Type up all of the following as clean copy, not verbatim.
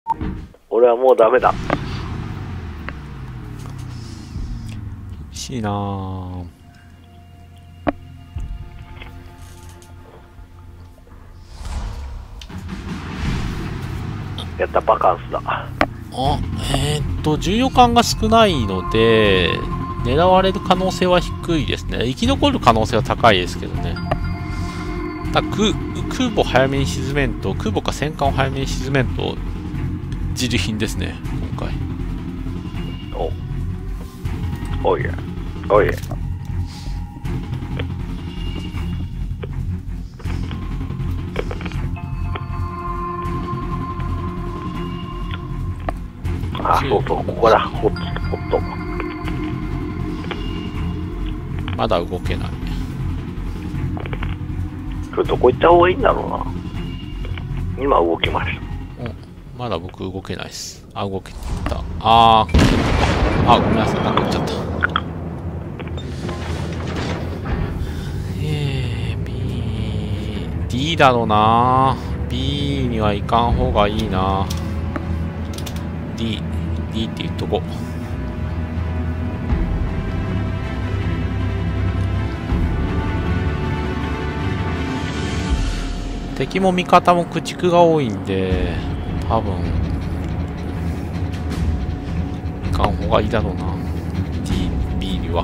俺はもうダメだ。 厳しいなぁ。 やった、バカンスだ。 重要感が少ないので、狙われる可能性は低いですね。生き残る可能性は高いですけどね。空母早めに沈めんと、空母か戦艦を早めに沈めんと、自利品ですね、今回。 おいえ、おいえ。あ、そうそう、ここだ、ホット。 まだ動けない。 これどこ行った方がいいんだろうな。今動きました。 まだ僕動けないです。動けた。ごめんなさい、なんか言っちゃった。D だろうな。B には行かん方がいいな。D って言っとこう。敵も味方も駆逐が多いんで、多分行かん方がいいだろうな。B には。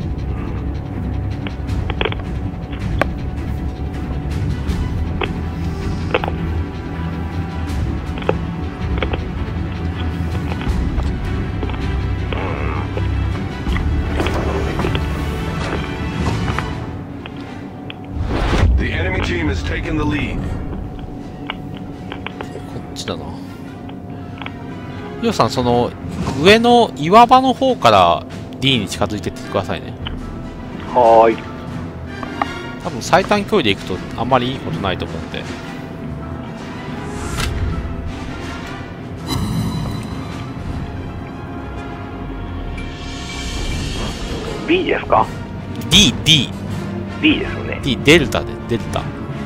こっちだな。ヒロさん、その上の岩場の方から D に近づいてってくださいね。 はーい。 多分最短距離で行くとあんまりいいことないと思うんで。 B ですか？ D B ですよね。 デルタで、デルタ。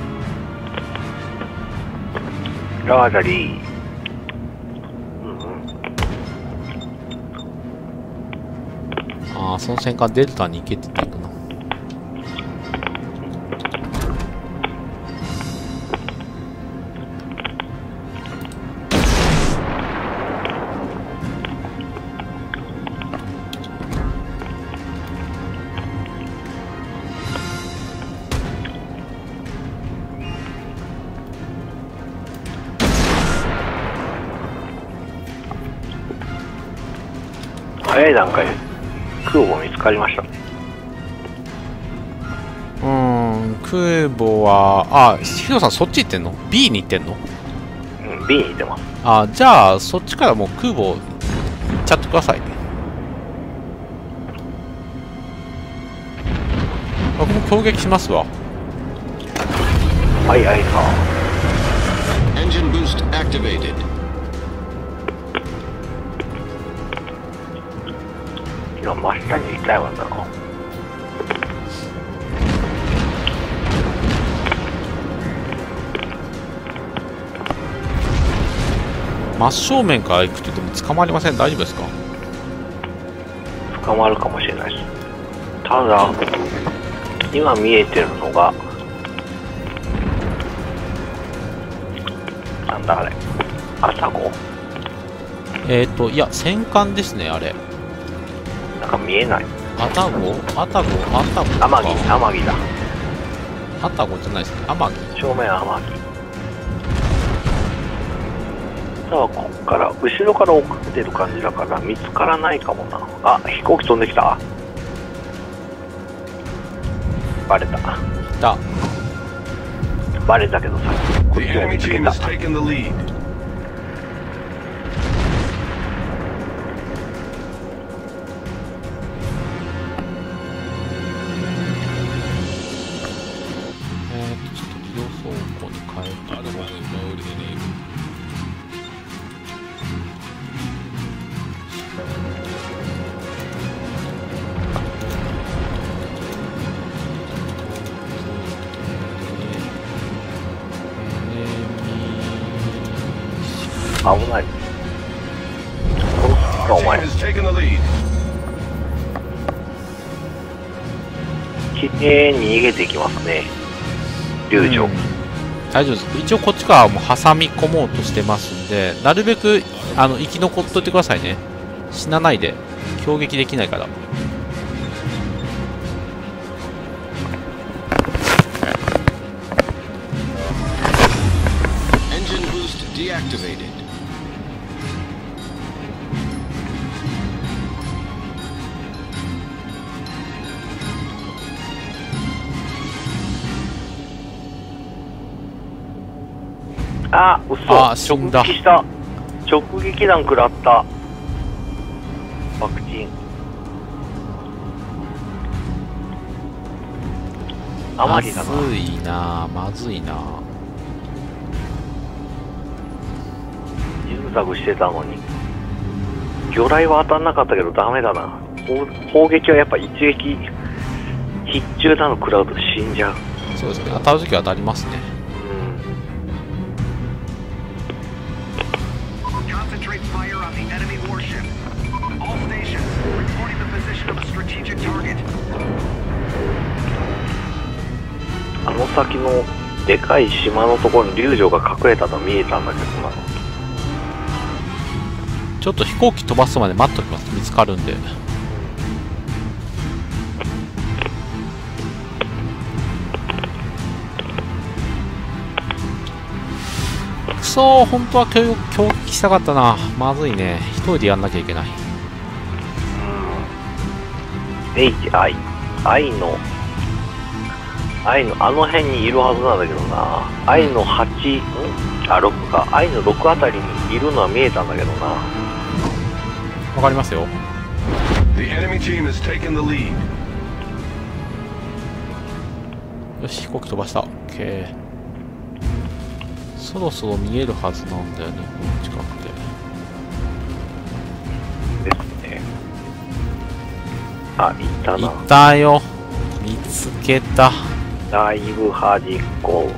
ラーザリー。 その戦艦デルタに行けって言っていくな。 早い段階で空母見つかりましたね。 空母は、ヒロさんそっち行ってんの？ B に行ってんの？ B に行ってます。 じゃあそっちからもう空母行っちゃってください。僕も攻撃しますわ。 はいはいか。 Engine boost activated. 今真下にいたいわな。 真正面から行くとでも捕まりません？大丈夫ですか？ 捕まるかもしれないです。ただ今見えてるのがなんだあれ、アサゴ？ いや戦艦ですね、あれ。 なんか見えない。 アタゴか。 天城だ。 アタゴじゃないですね、天城。 正面天城。さあこっから後ろから追っかけてる感じだから見つからないかもな。飛行機飛んできた。バレた。バレたけどさ、こっちも見つけた。 かお前。 has taken the lead. きれいに逃げていきますね、龍城。 大丈夫です。一応こっちからもう挟み込もうとしてますんで、なるべく生き残っといてくださいね。死なないで攻撃できないから。 Engine boost deactivated. あ、嘘。 あ、死んだ。 直撃した。直撃弾食らった。ワクチン。あまりだな。 まずいな、まずいな。 ジグザグしてたのに。魚雷は当たんなかったけどダメだな。砲撃はやっぱ一撃必中なの食らうと死んじゃう。 そうですね、当たるときは当たりますね。 Concentrate fire on the enemy warship. All stations, reporting the position of a strategic target. あの先のでかい島のところに龍城が隠れたの見えたんだけどな。 ちょっと飛行機飛ばすまで待っときます。見つかるんで。くそー、本当は攻撃したかったな。まずいね。一人でやんなきゃいけない。 愛のあの辺にいるはずなんだけどな。愛の8、6か。愛の6あたりにいるのは見えたんだけどな。 わかりますよ。 The enemy team has taken the lead. よし、飛行機飛ばした。OK。そろそろ見えるはずなんだよね、この近くで。 ですね。あ、いたな。 いたよ。見つけた。 だいぶ端っこ。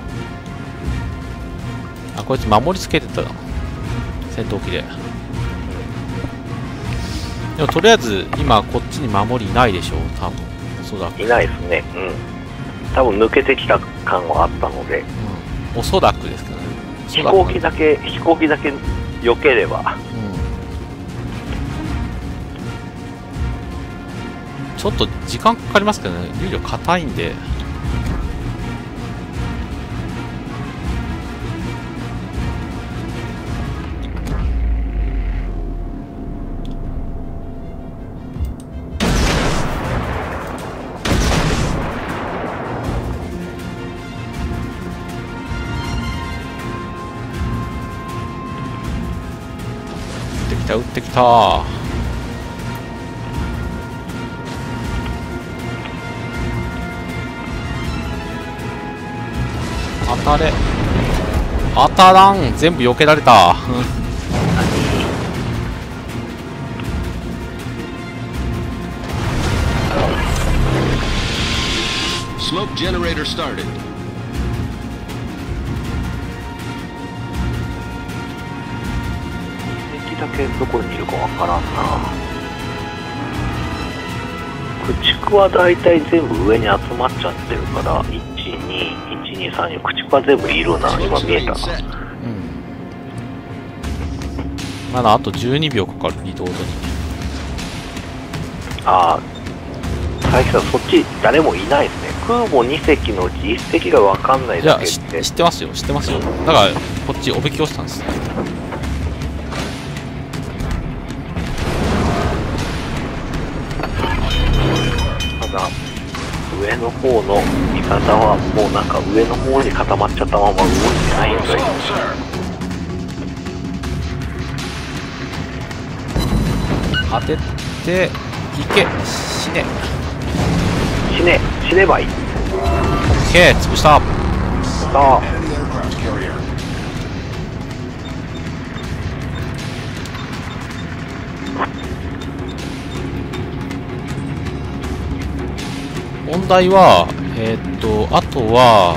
あ、こいつ守りつけてたな。戦闘機で。でもとりあえず今こっちに守りいないでしょう、多分。おそらく。 いないですね。多分抜けてきた感はあったので。 おそらくですけどね。 飛行機だけ避ければ。 ちょっと時間かかりますけどね。流量硬いんで。撃ってきた。当たれ。当たらん。全部避けられた。 Smoke generator started. だけどこにいるかわからんな。駆逐はだいたい全部上に集まっちゃってるから、123駆逐は全部いるな。今見えたな。 まだあと12秒かかる、リロードに。 ああ、佐伯さん、そっち誰もいないですね。空母2隻のうち1隻がわかんないだけで。 知ってますよ、知ってますよ。だからこっちおびき寄せたんです。 上の方の味方はもうなんか上の方に固まっちゃったまま動いてないんだよ。 当てていけ。 死ねばいい。 OK、潰した。 さあ問題は、あとは、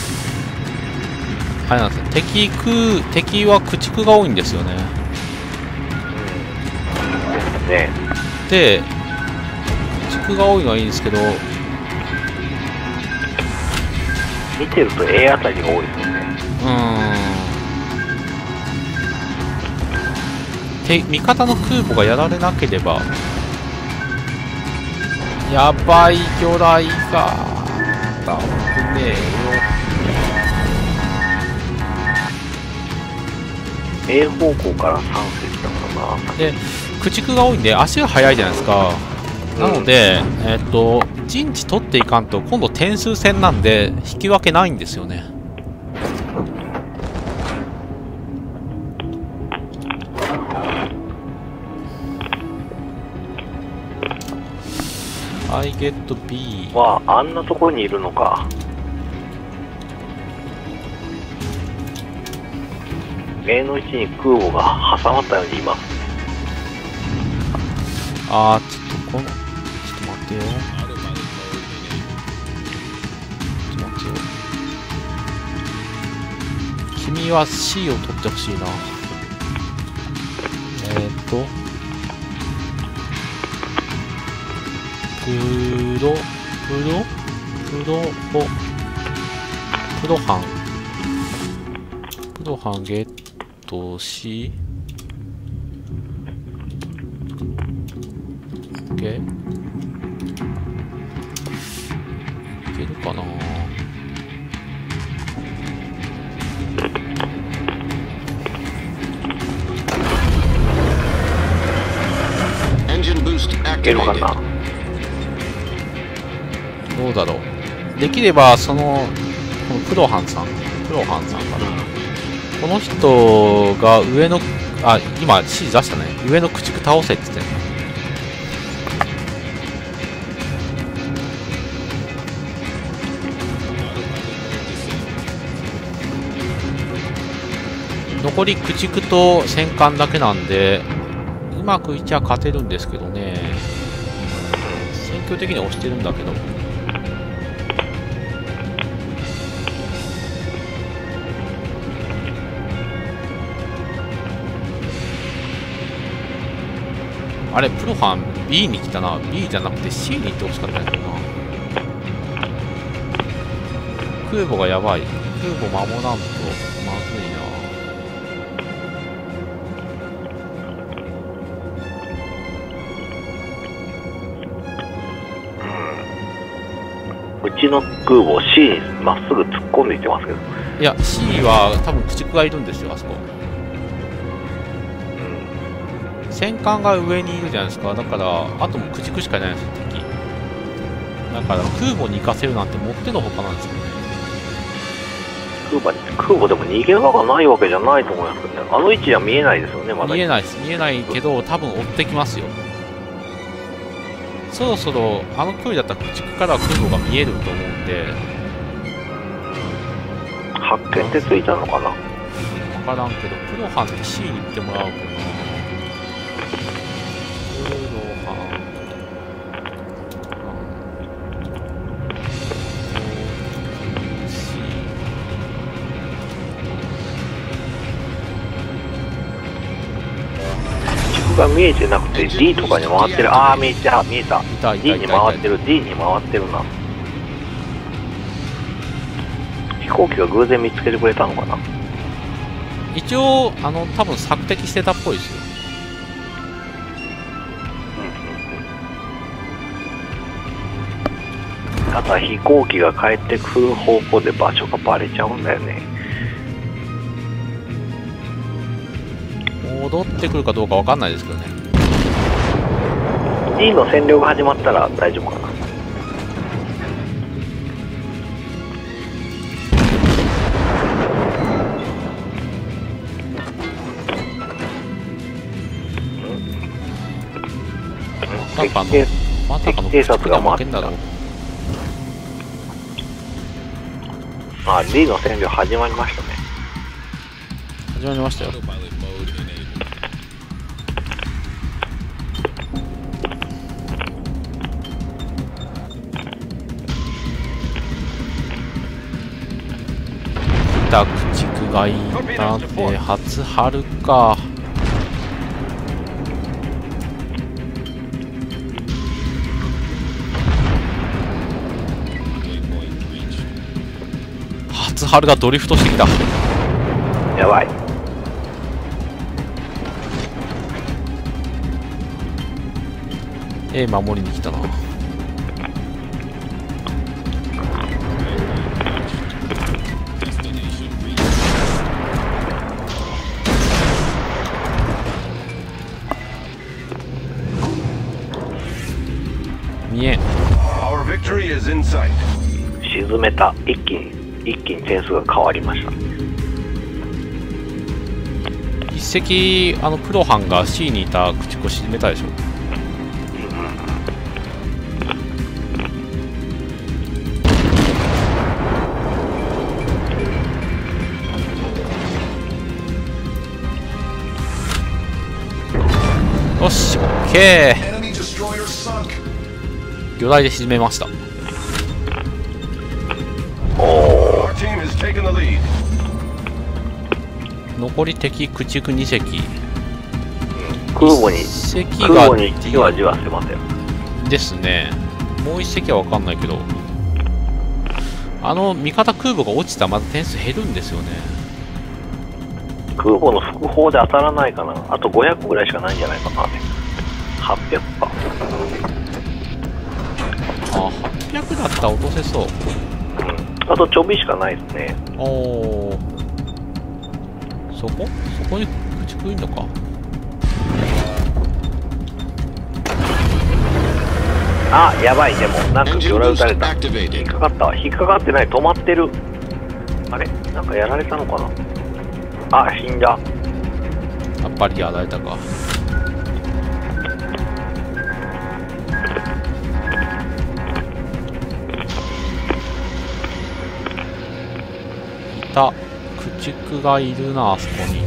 あれなんですね、敵は駆逐が多いんですよね。 ね。 で、駆逐が多いのはいいんですけど、 見てると A あたりが多いですよね。 味方の空母がやられなければ、やばい魚雷が危ねえよ。 A 方向から3隻だからな。 で、駆逐が多いんで足が速いじゃないですか。なので、陣地取っていかんと今度点数戦なんで引き分けないんですよね。I get B。 まあ、あんなところにいるのか。A の位置に空母が挟まったようにいます。 ちょっと待ってよ。君は C を取ってほしいな。プロハンゲットし、OK？ いけるかな。 Engine boost いけるか activated. な。 どうだろう。できればこのプロハンさんかな。この人が上の今指示出したね。上の駆逐倒せって言ってね。残り駆逐と戦艦だけなんでうまくいっちゃ勝てるんですけどね。戦況的には押してるんだけど。あれ、プロハン B に来たな。B じゃなくて C に行ってほしかったんだけどな。空母がやばい。空母守らんとまずいな。 うちの空母 C にまっすぐ突っ込んでいってますけど。 いや、C は多分駆逐がいるんですよ、あそこ。戦艦が上にいるじゃないですか。だからあとも駆逐しかいないんですよ、敵。だから空母に行かせるなんてもってのほかなんですよね。 空母でも逃げ場がないわけじゃないと思いますけどね。あの位置は見えないですよね、まだ。 見えないです。見えないけど多分追ってきますよ。そろそろあの距離だったら駆逐からは空母が見えると思うんで。 発見ってついたのかな。 分からんけど、プロハンで C に行ってもらおうかな。プロハンが見えてなくて D とかに回ってる。ああ、見えた。D に回ってる。D に回ってるな。飛行機が偶然見つけてくれたのかな。 一応多分索敵してたっぽいですよ。 ただ飛行機が帰ってくる方向で場所がバレちゃうんだよね。 戻ってくるかどうかわかんないですけどね。 D の占領が始まったら大丈夫かな。 まさかの偵察が回ってた。あ、D の占領始まりましたね。 始まりましたよ。駆逐がいたって初春か。 ハルがドリフトしてきた。 やばい。 守りに来たな。見えん。 Our victory is in sight. 沈めた。一気に点数が変わりました。 一隻プロハンが C にいた駆逐を沈めたでしょ。よし、オッケー。 Enemy destroyer sunk. 魚雷で沈めました。 Our team has taken the lead. 残り敵駆逐2隻。 空母にじわじわしてますよ。 ですね。もう1隻は分かんないけど、味方空母が落ちたらまた点数減るんですよね。 空母の副砲で当たらないかな。あと500ぐらいしかないんじゃないかな。800か。 あ、800だったら落とせそう。 あとちょびしかないですね。 おお。そこに駆逐いんのか。 あ、やばい。でもなんか魚雷撃たれた。 Activated. 引っかかったわ。引っかかってない。止まってる。あれ、なんかやられたのかな。あ、死んだ。 やっぱりやられたか。いた。駆逐がいるな、あそこに。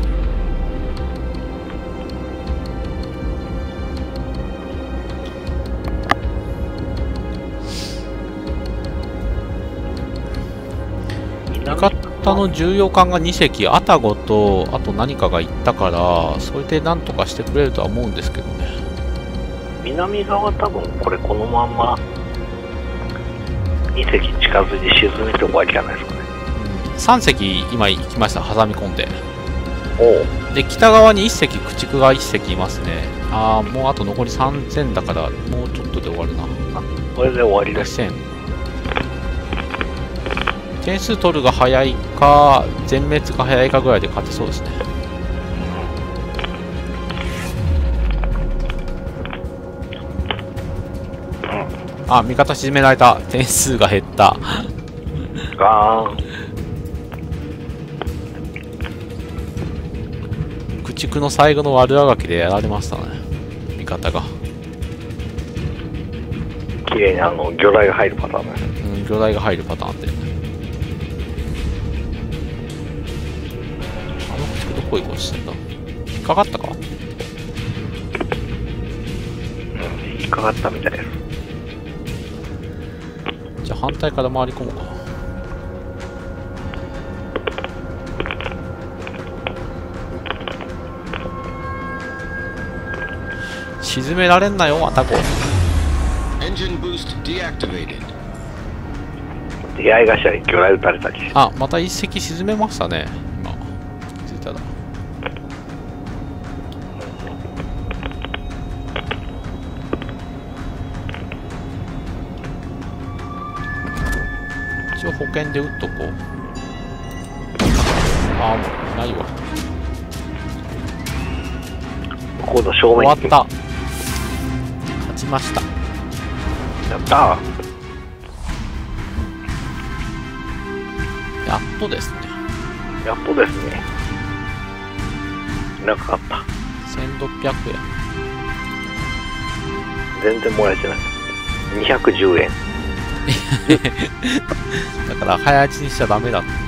味方の重要艦が2隻、アタゴとあと何かが行ったから、それでなんとかしてくれるとは思うんですけどね。 南側多分これこのまんま2隻近づいて沈めて終わりじゃないですかね。 3隻今行きました、挟み込んで。 おう。 で北側に1隻駆逐が1隻いますね。ああ、もうあと残り3000だからもうちょっとで終わるな。 これで終わりです。 6000。点数取るが早いか全滅が早いかぐらいで勝てそうですね。あ、味方沈められた。点数が減った。 あー、 駆逐の最後の悪あがきでやられましたね、味方が。 綺麗に魚雷が入るパターンです。 魚雷が入るパターンで。駆逐どこ行こうとしてんだ。引っかかったか。 引っかかったみたいです。 じゃあ反対から回り込もうかな。沈められんなよ、アタコ。 Engine boost deactivated. 出会い頭に魚雷撃たれたりして。 あ、また一隻沈めましたね。今気づいたら。一応保険で撃っとこう。ああ、もうないわ。 今度正面に終わった。勝ちました。 やったー。 やっとですね。 やっとですね。長かった。 1600円。 全然もらえてない。210円。 だから早打ちにしちゃダメだって。